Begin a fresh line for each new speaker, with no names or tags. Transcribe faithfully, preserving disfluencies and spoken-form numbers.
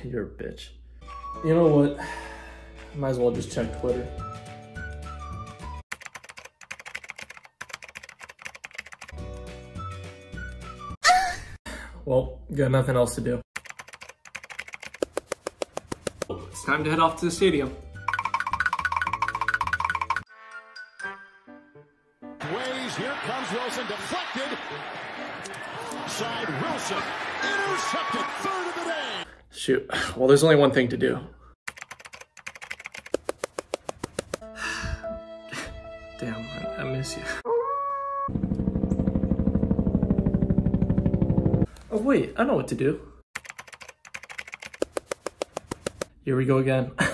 You're a bitch. You know what? Might as well just check Twitter. Well, got nothing else to do. It's time to head off to the stadium.
Ways, here comes Wilson, deflected. Side Wilson, intercepted, third of the day.
Shoot, well there's only one thing to do. Damn, I, I miss you. Oh wait, I know what to do. Here we go again.